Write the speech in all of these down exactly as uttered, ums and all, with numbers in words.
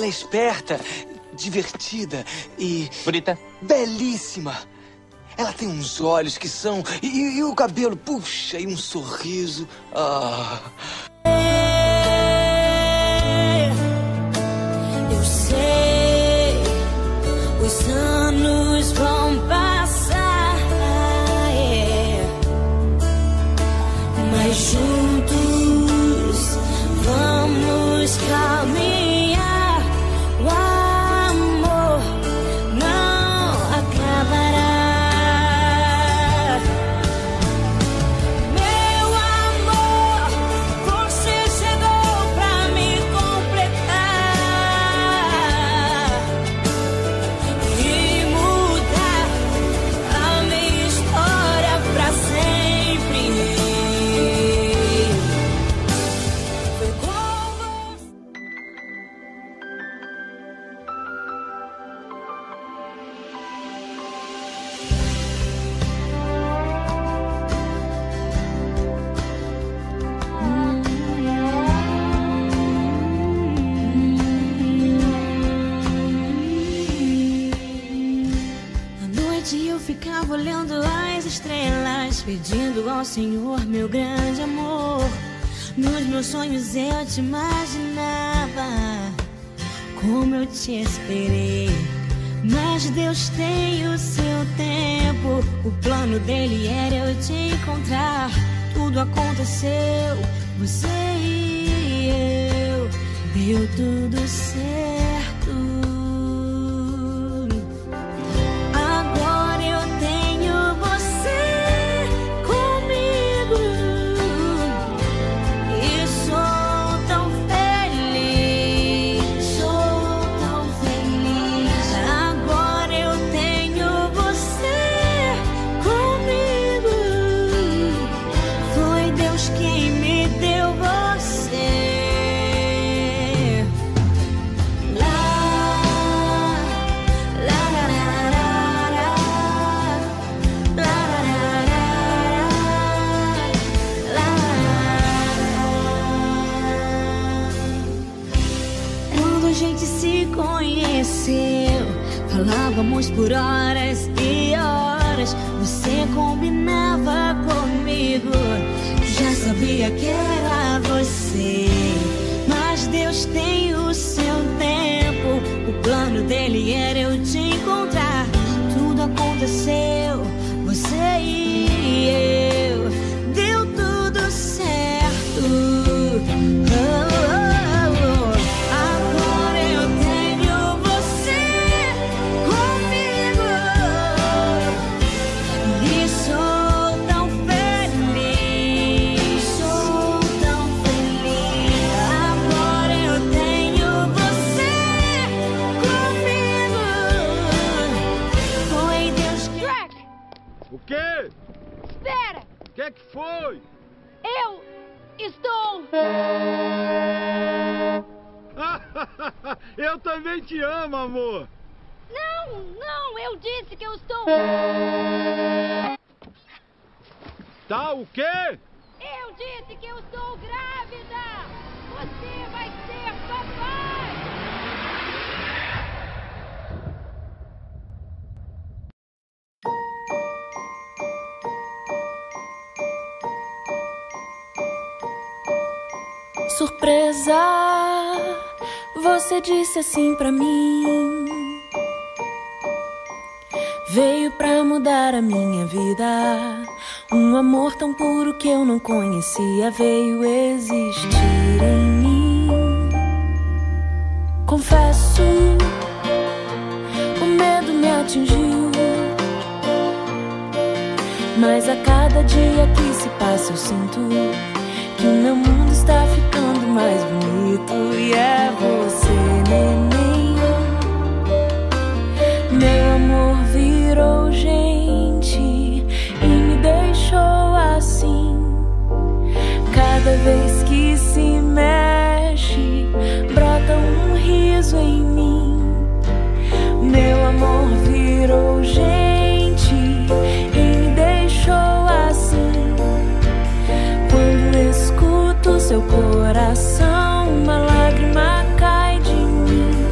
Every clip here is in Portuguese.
esperta, divertida e... Bonita. Belíssima. Ela tem uns olhos que são... E, e o cabelo, puxa, e um sorriso. Ah... Eu sei, os anos vão passar, é. Mas juntos vamos caminhar. O amor não acabará. Meu amor, você chegou pra me completar e mudar a minha história pra sempre. Foi com você. À noite eu ficava olhando as estrelas, pedindo ao Senhor meu grande amor. Nos meus sonhos eu te imaginava, como eu te esperei. Mas Deus tem o seu tempo, o plano dele era eu te encontrar. Tudo aconteceu, você e eu, deu tudo certo. Agora eu tenho você comigo e sou tão feliz, sou tão feliz. Agora eu tenho você comigo. Foi Deus quem me deu você. Lá, lá, lá, lá, lá, lá, lá, lá. Quando a gente se conheceu, falávamos por horas e horas. Você combinava comigo, já sabia que era você. Mas Deus tem o seu tempo, o plano dele era eu te encontrar. Tudo aconteceu, você e eu, deu tudo certo. Oh, oh, oh. Agora eu tenho você comigo e sou tão feliz, sou tão feliz. Agora eu tenho você comigo. Foi Deus que... Shrek, O quê? espera! O que é que foi? Eu estou... Eu também te amo, amor. Não, não, eu disse que eu estou... Tá, o quê? Eu disse que eu estou grávida! Você vai ser papai! Surpresa, você disse assim pra mim. Veio pra mudar a minha vida. Um amor tão puro que eu não conhecia veio existir em mim. Confesso, o medo me atingiu, mas a cada dia que se passa eu sinto que o meu mundo está ficando mais bonito. E é você, neném. Meu amor virou gente e me deixou assim. Cada vez que se mexe, brota um riso em mim. Meu amor virou gente e me deixou assim. Quando escuto seu coração, uma lágrima cai de mim.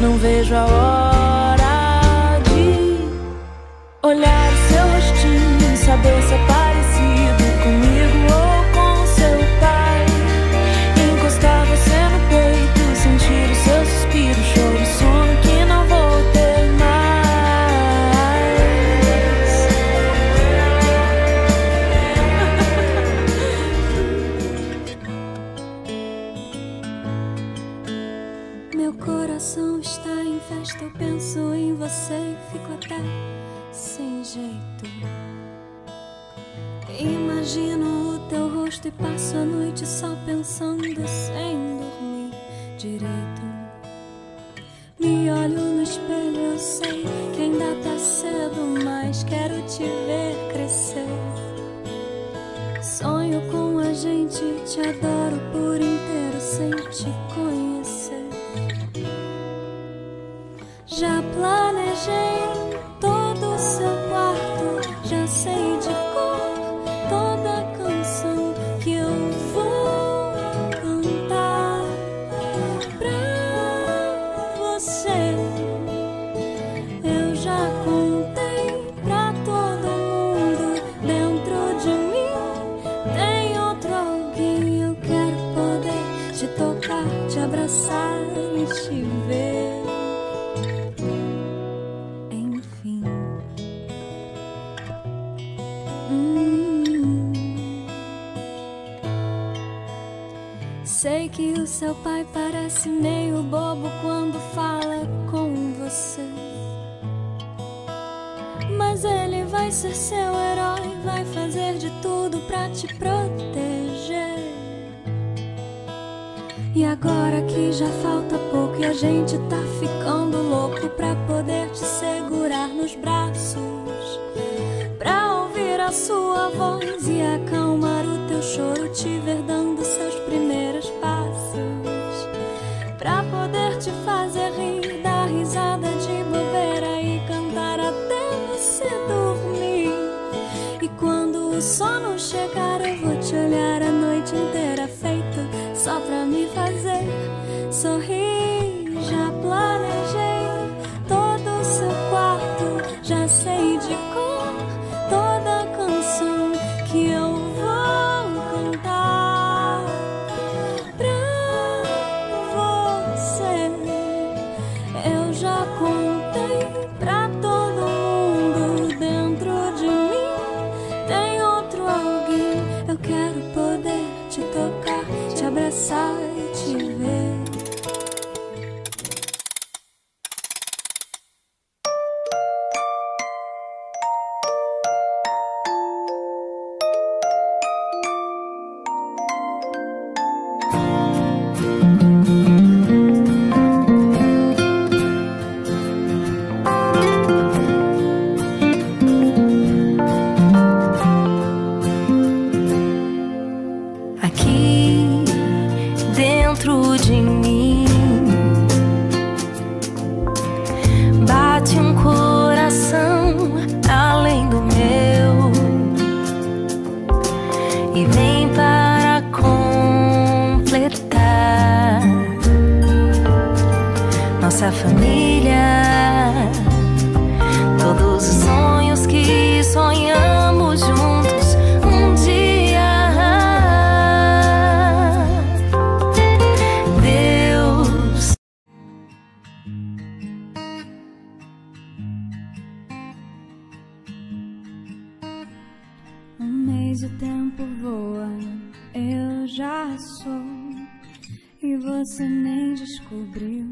não vejo a hora de olhar seu rostinho, saber se é parecido comigo ou com seu pai. Encostar você no peito, sentir o seu suspiro, choro, sono que não vou ter mais. Meu coração está em festa, eu penso em você e fico até sem jeito. Imagino o teu rosto e passo a noite só pensando sem dormir direito. Me olho no espelho, eu sei que ainda tá cedo, mas quero te ver crescer. Sonho com a gente, te adoro por inteiro sem te conhecer. Já planejei todo o seu quarto, já sei de cor toda a canção que eu vou cantar pra você. Eu já contei pra todo mundo, dentro de mim tem outro alguém. Eu quero poder te tocar, te abraçar e te ver. Sei que o seu pai parece meio bobo quando fala com você, mas ele vai ser seu herói, vai fazer de tudo pra te proteger. E agora que já falta pouco e a gente tá ficando louco pra poder te segurar nos braços, pra ouvir a sua voz e acalmar o teu choro, te ver dando seus primeiros passos, pra poder te fazer rir, dar risada de bobeira e cantar até você dormir. E quando o sono chegar eu vou te olhar a noite inteira, feito só pra me fazer sorrir. Já planejei todo o seu quarto, já sei de cor toda a canção que eu vou cantar pra você. Eu já contei pra todo mundo, dentro de mim tem outro alguém. Eu quero poder te tocar, te abraçar e te ver. Aqui dentro de mim bate um coração além do meu e vem para completar nossa família, todos os sonhos que sonhamos juntos um dia. O tempo voa, eu já sou, e você nem descobriu.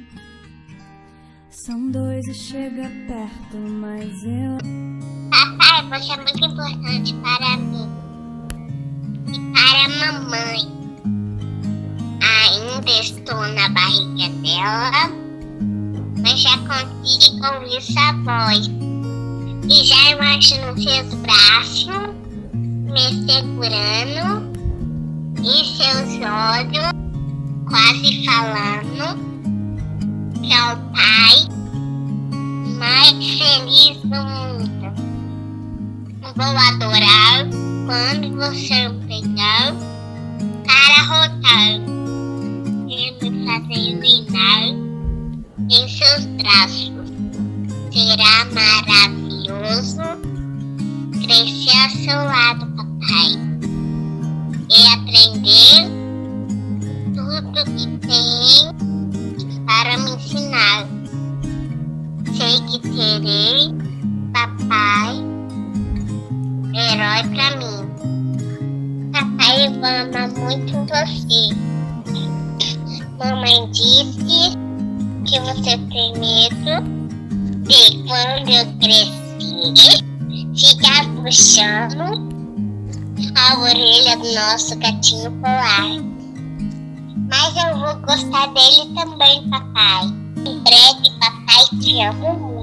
São dois e chega perto, mas eu... Papai, você é muito importante para mim e para a mamãe. Ainda estou na barriga dela, mas já consigo ouvir sua voz. E já imagino seus braços me segurando e seus olhos quase falando que é o pai mais feliz do mundo. Vou adorar quando você me pegar para rotar e me fazer iluminar em seus braços. Será maravilhoso crescer ao seu lado, papai, e aprender tudo que tem para me ensinar. Sei que terei, papai, herói pra mim. Papai, eu amo muito você. Mamãe disse que você tem medo de quando eu crescer ficar puxando a orelha do nosso gatinho polar. Mas eu vou gostar dele também, papai. Em breve, papai, te amo muito.